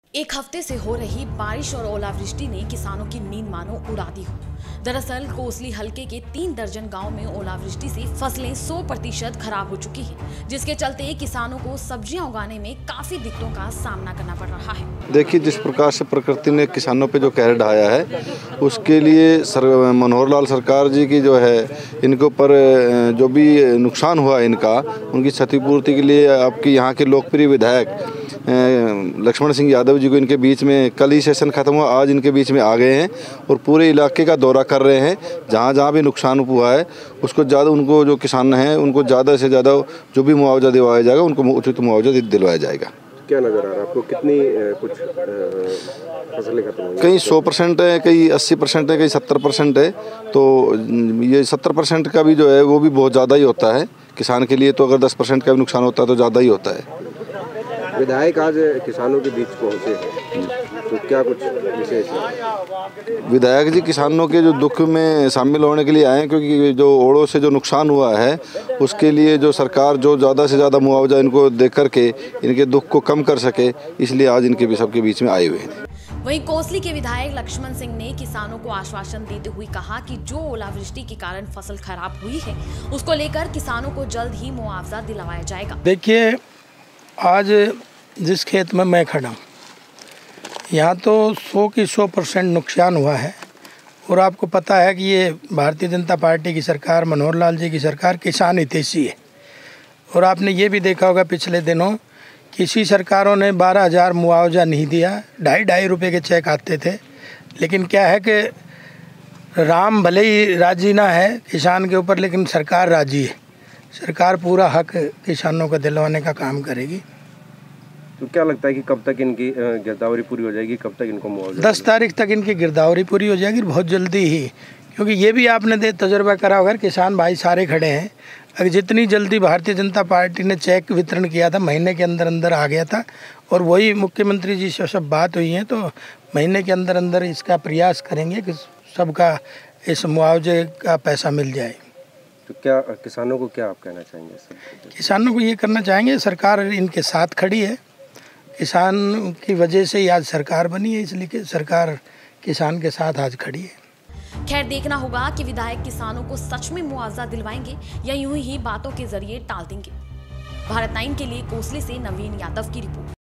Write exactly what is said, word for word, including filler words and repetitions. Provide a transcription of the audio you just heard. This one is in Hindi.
एक हफ्ते से हो रही बारिश और ओलावृष्टि ने किसानों की नींद मानो उड़ा दी हो। दरअसल कोसली हलके के तीन दर्जन गांव में ओलावृष्टि से फसलें सौ प्रतिशत खराब हो चुकी हैं, जिसके चलते किसानों को सब्जियां उगाने में काफी दिक्कतों का सामना करना पड़ रहा है। देखिए, जिस प्रकार से प्रकृति ने किसानों पे जो कहर ढाया है, उसके लिए सर मनोहर लाल सरकार जी की जो है, इनके ऊपर जो भी नुकसान हुआ इनका, उनकी क्षतिपूर्ति के लिए आपके यहाँ के लोकप्रिय विधायक लक्ष्मण सिंह यादव जी को इनके बीच में कल ही सेशन खत्म हुआ, आज इनके बीच में आ गए हैं और पूरे इलाके का दौरा कर रहे हैं। जहाँ जहाँ भी नुकसान हुआ है उसको ज़्यादा उनको जो किसान हैं उनको ज़्यादा से ज़्यादा जो भी मुआवजा दिलवाया जाएगा, उनको उचित मुआवजा दिलवाया जाएगा। क्या नज़र आ रहा है आपको, कितनी कुछ फसलें खत्म हुई? कहीं सौ परसेंट है, कहीं अस्सी परसेंट है, कहीं सत्तर परसेंट है। तो ये सत्तर परसेंट का भी जो है वो भी बहुत ज़्यादा ही होता है किसान के लिए। तो अगर दस परसेंट का भी नुकसान होता है तो ज़्यादा ही होता है। विधायक आज किसानों के बीच पहुंचे हैं, तो क्या कुछ विशेष है? विधायक जी किसानों के जो दुख में शामिल होने के लिए आए हैं, क्योंकि जो ओड़ों से जो नुकसान हुआ है उसके लिए जो सरकार जो ज़्यादा से ज़्यादा मुआवजा इनको दे करके इनके दुख को कम कर सके, इसलिए आज इनके भी सबके बीच में आए हुए हैं। वहीं कोसली के विधायक लक्ष्मण सिंह ने किसानों को आश्वासन देते हुए कहा कि जो ओलावृष्टि के कारण फसल खराब हुई है उसको लेकर किसानों को जल्द ही मुआवजा दिलवाया जाएगा। देखिए, आज जिस खेत में मैं खड़ा हूँ, यहाँ तो सौ की सौ परसेंट नुकसान हुआ है। और आपको पता है कि ये भारतीय जनता पार्टी की सरकार, मनोहर लाल जी की सरकार किसान हितैषी है। और आपने ये भी देखा होगा पिछले दिनों किसी सरकारों ने बारह हज़ार मुआवजा नहीं दिया, ढाई ढाई रुपये के चेक आते थे। लेकिन क्या है कि राम भले ही राजी ना है किसान के ऊपर, लेकिन सरकार राजी है। सरकार पूरा हक किसानों को दिलवाने का काम करेगी। तो क्या लगता है कि कब तक इनकी गिरदावरी पूरी हो जाएगी, कब तक इनको मुआवजा? दस तारीख तक इनकी गिरदावरी पूरी हो जाएगी, बहुत जल्दी ही। क्योंकि ये भी आपने दे तजुर्बा करा होगा, किसान भाई सारे खड़े हैं। अगर जितनी जल्दी भारतीय जनता पार्टी ने चेक वितरण किया था, महीने के अंदर अंदर आ गया था। और वही मुख्यमंत्री जी से सब बात हुई है, तो महीने के अंदर अंदर इसका प्रयास करेंगे कि सबका इस मुआवजे का पैसा मिल जाए। तो क्या किसानों को क्या आप कहना चाहेंगे? किसानों को ये करना चाहेंगे, सरकार इनके साथ खड़ी है। किसान की वजह से ही आज सरकार बनी है, इसलिए कि सरकार किसान के साथ आज खड़ी है। खैर, देखना होगा कि विधायक किसानों को सच में मुआवजा दिलवाएंगे या यूं ही बातों के जरिए टाल देंगे। भारत नाइन के लिए कोसली से नवीन यादव की रिपोर्ट।